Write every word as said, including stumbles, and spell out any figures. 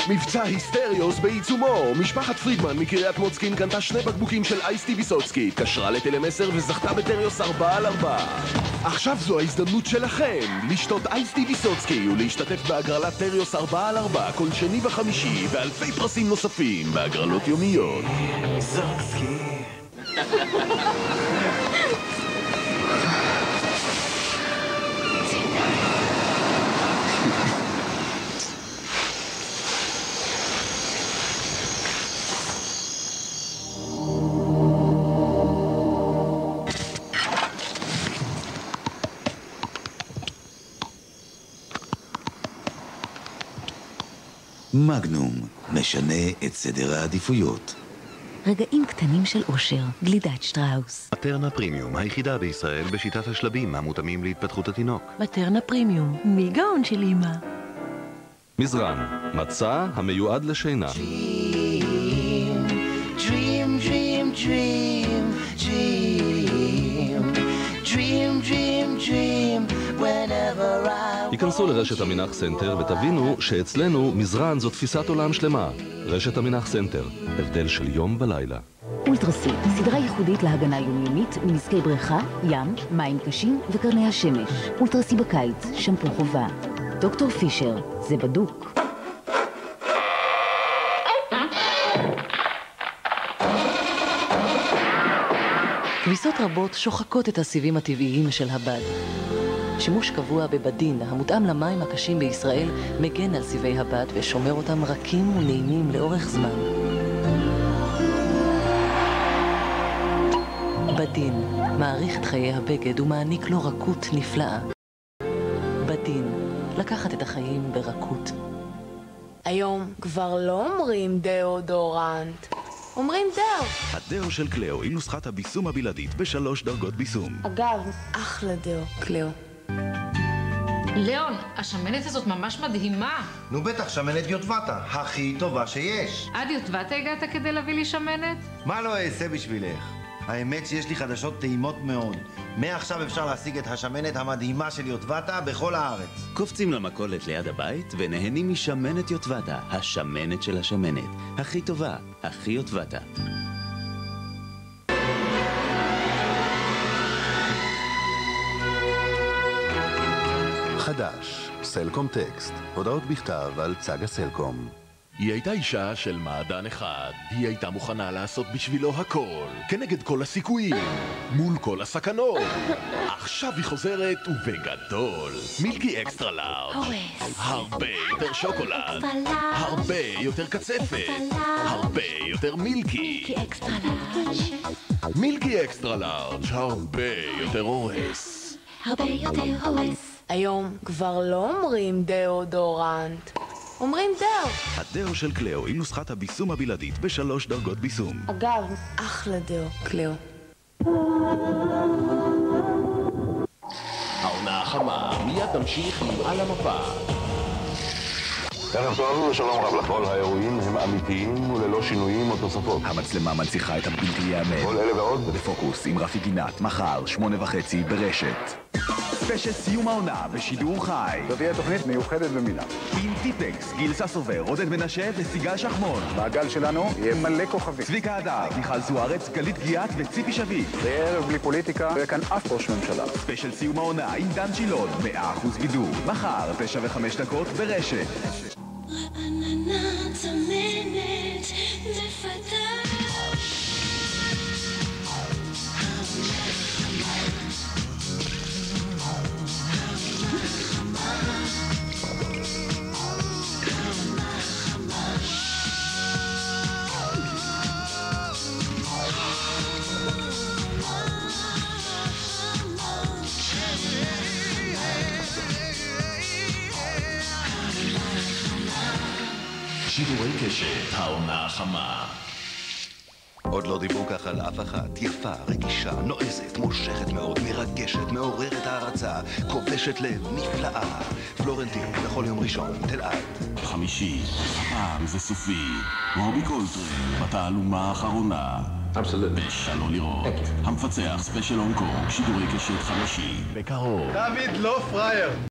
מבצע היסטריוס בעיצומו. משפחת פרידמן מקריית מוצקין קנתה שני בקבוקים של אייסטי ויסוצקי, התקשרה לטלמסר וזכתה בטריוס ארבע על ארבע. עכשיו זו ההזדמנות שלכם לשתות אייסטי ויסוצקי ולהשתתף בהגרלת טריוס ארבע על ארבע כל שני וחמישי ואלפי פרסים נוספים בהגרלות יומיות. ויסוצקי. מגנום משנה את סדר העדיפויות. רגעים קטנים של אושר, גלידת שטראוס. מטרנה פרימיום, היחידה בישראל בשיטת השלבים המותאמים להתפתחות התינוק. מטרנה פרימיום, מי גאון של אמא. מזרן, מצע המיועד לשינה. Dream, dream, dream, dream, dream, dream, dream, dream, whenever I... היכנסו לרשת המינח סנטר ותבינו שאצלנו מזרן זו תפיסת עולם שלמה. רשת המינח סנטר, הבדל של יום ולילה. אולטרסיט, סדרה ייחודית להגנה יומיומית מנזקי בריכה, ים, מים קשים וקרני השמש. אולטרסי בקיץ, שמפו חובה. דוקטור פישר, זה בדוק. כביסות רבות שוחקות את הסיבים הטבעיים של הבד. שימוש קבוע בבדין, המותאם למים הקשים בישראל, מגן על סיבי הבד ושומר אותם רכים ונעימים לאורך זמן. בדין מעריך את חיי הבגד ומעניק לו רכות נפלאה. בדין, לקחת את החיים ברכות. היום כבר לא אומרים דאודורנט, אומרים דאו. הדאו של קלאו עם נוסחת הביסום הבלעדית בשלוש דרגות ביסום. אגב, אחלה דאו, קלאו. ליאון, השמנת הזאת ממש מדהימה. נו בטח, שמנת יוטבתה, הכי טובה שיש. עד יוטבתה הגעת כדי להביא לי שמנת? מה לא אעשה בשבילך? האמת שיש לי חדשות טעימות מאוד. מעכשיו אפשר להשיג את השמנת המדהימה של יוטבתה בכל הארץ. קופצים למכולת ליד הבית ונהנים משמנת יוטבתה, השמנת של השמנת. הכי טובה, הכי יוטבתה. חדש, סלקום טקסט, הודעות בכתב על צג הסלקום. היא הייתה אישה של מעדן אחד, היא הייתה מוכנה לעשות בשבילו הכל, כנגד כל הסיכויים, מול כל הסכנות. עכשיו היא חוזרת ובגדול. מילקי אקסטרה לארג', הרבה יותר שוקולד, הרבה יותר קצפת, הרבה יותר מילקי. מילקי אקסטרה לארג', הרבה יותר הורס. הרבה יותר הורס. היום כבר לא אומרים דאודורנט, אומרים דאו. הדאו של קלאו עם נוסחת הביסום הבלעדית בשלוש דרגות ביסום. אגב, אחלה דאו, קלאו. העונה החמה מיד תמשיך עם על המפה. ערב טוב ושלום רב לכל. האירועים הם אמיתיים וללא שינויים או תוספות. המצלמה מנציחה את הבלתי ייאמן. כל אלה ועוד בפוקוס עם רפי גינת, מחר, שמונה וחצי ברשת. ספיישל סיום העונה בשידור חי. זאת תהיה תוכנית מיוחדת במינה. עם טיפקס, גיל ססובר, עודד מנשה וסיגל שחמון. מעגל שלנו יהיה מלא כוכבים. צביקה הדר, מיכל זוארץ, גלית גיאת וציפי שביט. זה יהיה ערב בלי פוליטיקה, ויהיה כאן אף ראש ממשלה. ספיישל סיום העונה עם דן שילון, מאה אחוז בידור. מחר, תשע וחמש דקות ברשת. שידורי קשת, העונה החמה. עוד לא דיברו ככה על אף אחת. יפה, רגישה, נועזת, מושכת מאוד, מרגשת, מעוררת הערצה, כובשת לב, נפלאה. פלורנטין, בכל יום ראשון, תל אביב. חמישי, הפעם זה סופי. רובי קולטרן, בתעלומה האחרונה. בשלא לראות. המפצח ספיישל הונג קונג, שידורי קשת חמישי. בקרוב. דוד לא פרייר.